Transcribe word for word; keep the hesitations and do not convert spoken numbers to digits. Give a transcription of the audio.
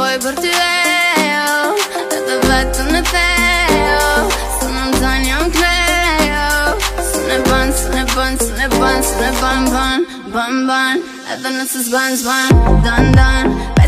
voy por ti veo, edhe vetëm në theo, se në më tani jam kleo. Se ne ban, se ne ban, se ne ban, se ne ban, ban, ban, ban. Edhe nëse s'ban, s'ban, dan, dan.